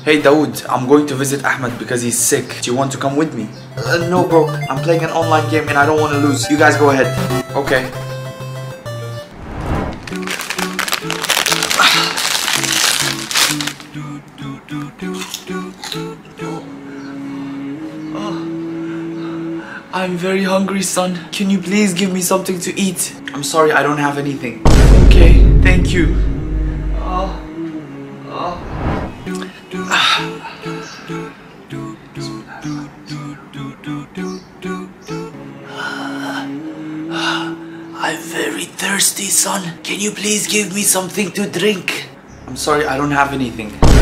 Hey Dawood, I'm going to visit Ahmed because he's sick. Do you want to come with me? No bro, I'm playing an online game and I don't want to lose. You guys go ahead. Okay. I'm very hungry, son. Can you please give me something to eat? I'm sorry, I don't have anything. Okay, thank you. I'm very thirsty, son. Can you please give me something to drink? I'm sorry, I don't have anything.